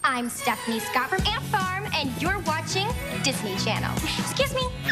I'm Stephanie Scott from Ant Farm, and you're watching Disney Channel. Excuse me.